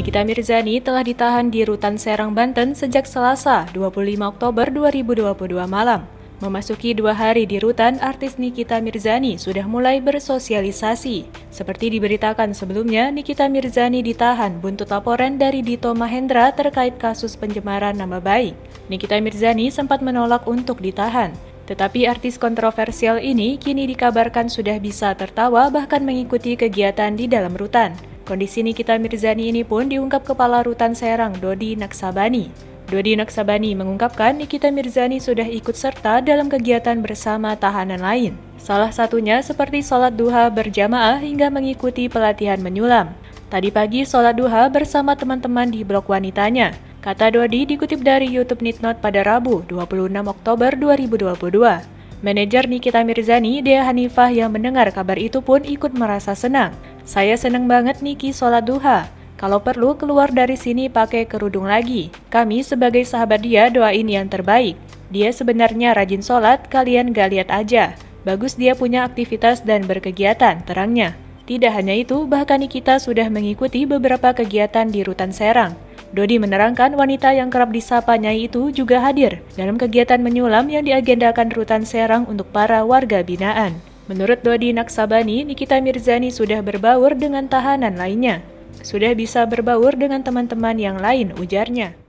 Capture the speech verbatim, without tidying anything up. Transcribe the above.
Nikita Mirzani telah ditahan di Rutan Serang, Banten sejak Selasa, dua puluh lima Oktober dua ribu dua puluh dua malam. Memasuki dua hari di rutan, artis Nikita Mirzani sudah mulai bersosialisasi. Seperti diberitakan sebelumnya, Nikita Mirzani ditahan buntut laporan dari Dito Mahendra terkait kasus pencemaran nama baik. Nikita Mirzani sempat menolak untuk ditahan. Tetapi artis kontroversial ini kini dikabarkan sudah bisa tertawa bahkan mengikuti kegiatan di dalam rutan. Kondisi Nikita Mirzani ini pun diungkap Kepala Rutan Serang, Dodi Naksabani. Dodi Naksabani mengungkapkan Nikita Mirzani sudah ikut serta dalam kegiatan bersama tahanan lain. Salah satunya seperti sholat duha berjamaah hingga mengikuti pelatihan menyulam. Tadi pagi sholat duha bersama teman-teman di blok wanitanya. Kata Dodi dikutip dari YouTube Nitnot pada Rabu, dua puluh enam Oktober dua ribu dua puluh dua. Manajer Nikita Mirzani, Dea Hanifah yang mendengar kabar itu pun ikut merasa senang. Saya senang banget Niki sholat duha. Kalau perlu keluar dari sini pakai kerudung lagi. Kami sebagai sahabat dia doain yang terbaik. Dia sebenarnya rajin sholat, kalian gak lihat aja. Bagus dia punya aktivitas dan berkegiatan, terangnya. Tidak hanya itu, bahkan Nikita sudah mengikuti beberapa kegiatan di Rutan Serang. Dodi menerangkan wanita yang kerap disapa Nyai itu juga hadir dalam kegiatan menyulam yang diagendakan Rutan Serang untuk para warga binaan. Menurut Dodi Naksabani, Nikita Mirzani sudah berbaur dengan tahanan lainnya. Sudah bisa berbaur dengan teman-teman yang lain, ujarnya.